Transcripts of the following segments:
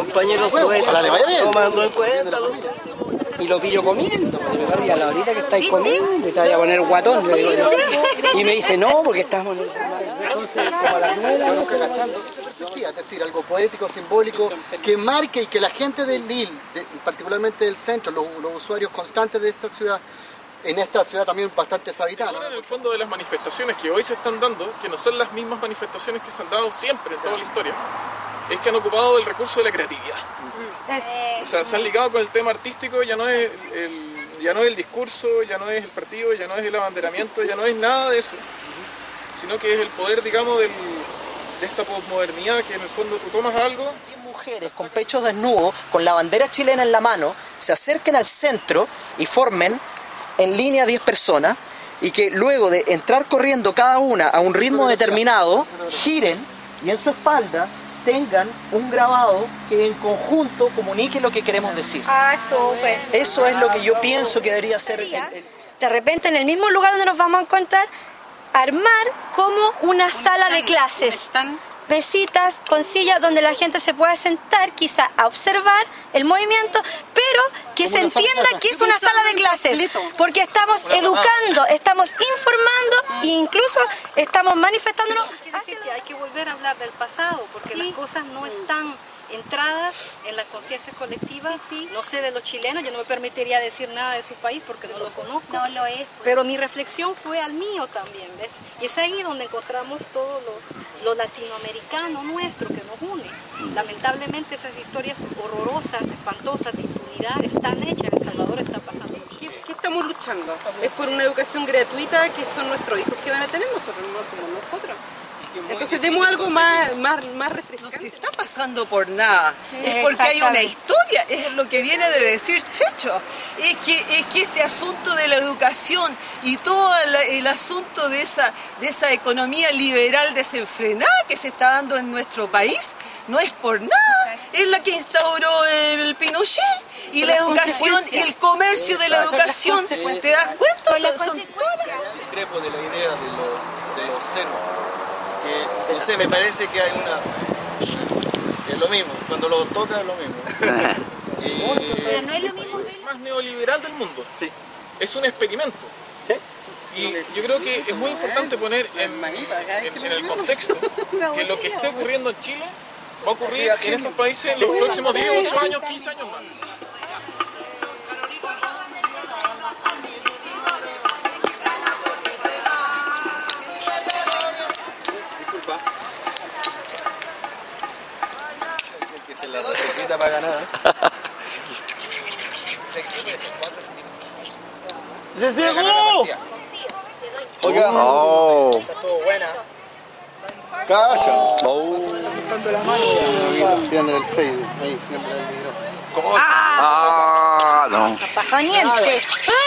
compañeros tomando en cuenta. Y lo pillo comiendo, y a la horita que estáis comiendo, y te voy a poner guatón, le digo yo. Y me dice, no, porque estamos en el... Entonces, como a las 9 es decir, algo poético, simbólico, que marque y que la gente de Lille, particularmente del centro, los usuarios constantes de esta ciudad, en esta ciudad también bastante deshabitada, ¿no? En el fondo de las manifestaciones que hoy se están dando, que no son las mismas manifestaciones que se han dado siempre en toda la historia, es que han ocupado el recurso de la creatividad. O sea, se han ligado con el tema artístico, ya no es el discurso, ya no es el partido, ya no es el abanderamiento, ya no es nada de eso, sino que es el poder, digamos, de esta posmodernidad, que en el fondo tú tomas algo. Mujeres con pechos desnudos, con la bandera chilena en la mano, se acerquen al centro y formen en línea 10 personas, y que luego de entrar corriendo cada una a un ritmo determinado, giren y en su espalda tengan un grabado que en conjunto comunique lo que queremos decir. Ah, súper. Eso es lo que yo pienso que debería ser De repente, en el mismo lugar donde nos vamos a encontrar, armar como una sala de clases. Mesitas con sillas donde la gente se pueda sentar, quizá a observar el movimiento, pero que se entienda que es una sala de clases, porque estamos educando, estamos informando e incluso estamos manifestándonos. Hay que volver a hablar del pasado, porque las cosas no están entradas en la conciencia colectiva. No sé de los chilenos, yo no me permitiría decir nada de su país porque no lo conozco. No lo es. Pero mi reflexión fue al mío también, ¿ves? Y es ahí donde encontramos todo lo latinoamericano nuestro que nos une. Lamentablemente esas historias horrorosas, espantosas, de impunidad están hechas. En El Salvador está pasando. ¿Qué estamos luchando? Es por una educación gratuita que son nuestros hijos que van a tener, nosotros no somos nosotros. Entonces demos algo más refrescante. No se está pasando por nada, es porque hay una historia, es lo que viene de decir Checho, es que este asunto de la educación y todo el asunto de esa economía liberal desenfrenada que se está dando en nuestro país, no es por nada, es la que instauró el Pinochet, y la educación y el comercio de la educación, ¿te das cuenta? Son todas. Discrepo de la idea de los senos. Que, no sé, me parece que hay es lo mismo, cuando lo toca es lo mismo. Pero no es lo mismo. Es más neoliberal del mundo. Sí. Es un experimento. Sí. Y yo creo que es muy importante poner en el contexto que lo que esté ocurriendo en Chile va a ocurrir en estos países en los próximos 10, 8 años, 15 años más. La recetita para ganar. ¡Se llegó! Oiga, esa estuvo buena. Calla. Levantando la mano. Viene el fade, ahí siempre el video. ¡Ah! No. Pajoniente.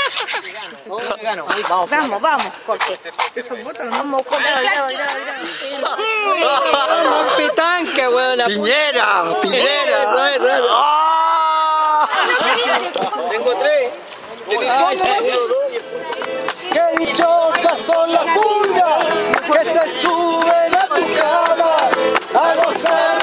Vamos, Jorge. Esas botas, Vamos, Jorge. Pitanca, weón. Piñera. Eso. Tengo 3. ¡Qué dichosas son las pulgas que se suben a tu cama a gozar!